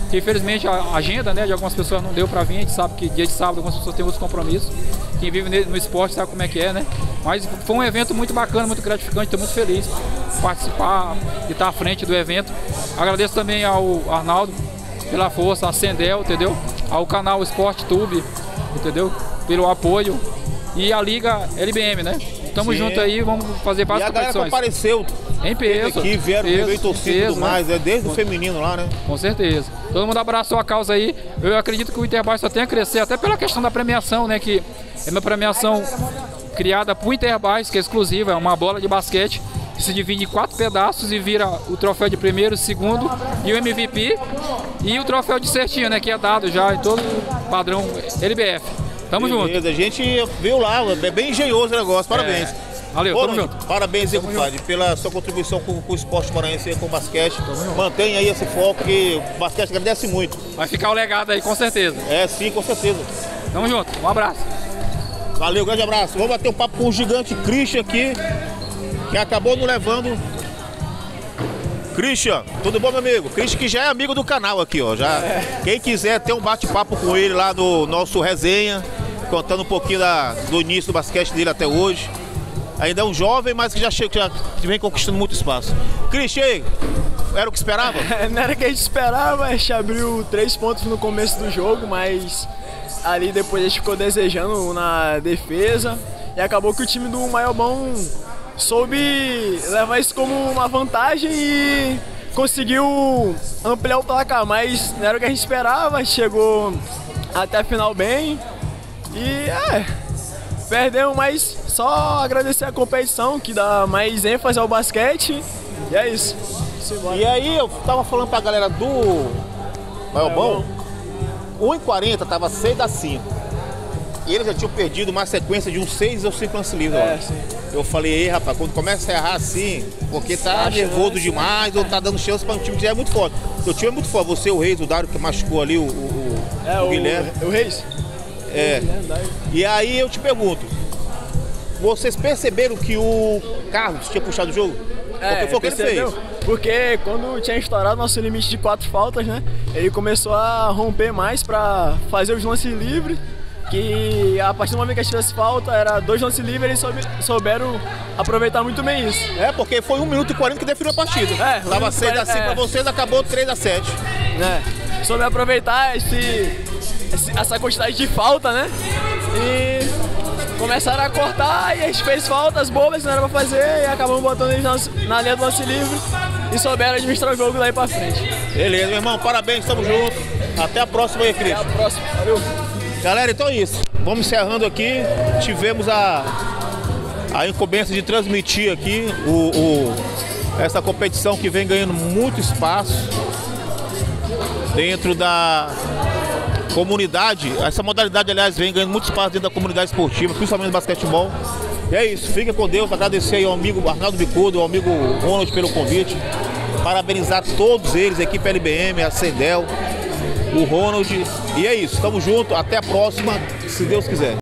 que infelizmente a agenda, né, de algumas pessoas não deu para vir. A gente sabe que dia de sábado algumas pessoas têm outros compromissos. Quem vive no esporte sabe como é que é, né? Mas foi um evento muito bacana, muito gratificante, estou muito feliz de participar e estar à frente do evento. Agradeço também ao Arnaldo pela força, a Sendel, entendeu? Ao canal Sport Tube, entendeu? Pelo apoio. E a Liga LBM, né? Tamo junto aí, vamos fazer várias competições. A galera que apareceu em peso. Aqui vieram ver torcida e tudo mais, né? Desde o feminino lá, né? Com certeza. Todo mundo abraçou a causa aí. Eu acredito que o Interbike só tem a crescer, até pela questão da premiação, né? Que é uma premiação criada por Interbike, que é exclusiva, é uma bola de basquete que se divide em 4 pedaços e vira o troféu de primeiro, segundo e o MVP e o troféu de certinho, né? Que é dado já em todo o padrão LBF. Tamo junto. A gente viu lá, é bem engenhoso o negócio, parabéns. Valeu, tamo junto. Parabéns aí, compadre, pela sua contribuição com o esporte maranhense, com o basquete. Mantenha aí esse foco, que o basquete agradece muito. Vai ficar o legado aí, com certeza. É, sim, com certeza. Tamo junto, um abraço. Valeu, grande abraço. Vamos bater um papo com o gigante Christian aqui, que acabou nos levando. Christian, tudo bom, meu amigo? Christian que já é amigo do canal aqui, ó. Já. Quem quiser ter um bate-papo com ele lá no nosso resenha, contando um pouquinho do início do basquete dele até hoje. Ainda é um jovem, mas que já vem conquistando muito espaço. Christian, era o que esperava? Não era o que a gente esperava, a gente abriu 3 pontos no começo do jogo, mas ali depois a gente ficou desejando na defesa e acabou que o time do Maiobão soube levar isso como uma vantagem e conseguiu ampliar o placar, mas não era o que a gente esperava, chegou até a final bem e perdemos, mas só agradecer a competição que dá mais ênfase ao basquete e é isso. E aí eu tava falando pra galera do Maiobão, 1:40 tava 6-5. E eles já tinham perdido uma sequência de uns 6 ou 5 lances livres. Eu falei, ei rapaz, quando começa a errar assim, porque tá nervoso demais ou tá dando chance para um time que já é muito forte. O time é muito forte, você, o Reis, o Dário que machucou ali, o Guilherme. O Reis? E aí eu te pergunto, vocês perceberam que o Carlos tinha puxado o jogo? Porque foi o que ele fez. Porque quando tinha estourado nosso limite de 4 faltas, né? Ele começou a romper mais para fazer os lances livres. Que a partir do momento que a gente tivesse falta, era 2 lances livres, eles souberam aproveitar muito bem isso. Porque foi 1:40 que definiu a partida. Tava 6-5 pra vocês, acabou 3-7. Soube aproveitar essa quantidade de falta, né? E começaram a cortar e a gente fez faltas bobas que não era pra fazer e acabamos botando eles na linha do lance livre e souberam administrar o jogo daí pra frente. Beleza, meu irmão, parabéns, tamo junto. Até a próxima aí, Cris. Até a próxima, valeu. Galera, então é isso. Vamos encerrando aqui. Tivemos a incumbência de transmitir aqui essa competição que vem ganhando muito espaço dentro da comunidade. Essa modalidade, aliás, vem ganhando muito espaço dentro da comunidade esportiva, principalmente do basquetebol. E é isso. Fica com Deus. Agradecer aí ao amigo Arnaldo Bicudo, ao amigo Ronald pelo convite. Parabenizar todos eles, a equipe LBM, a Sendel, o Ronald, e é isso, tamo junto, até a próxima, se Deus quiser.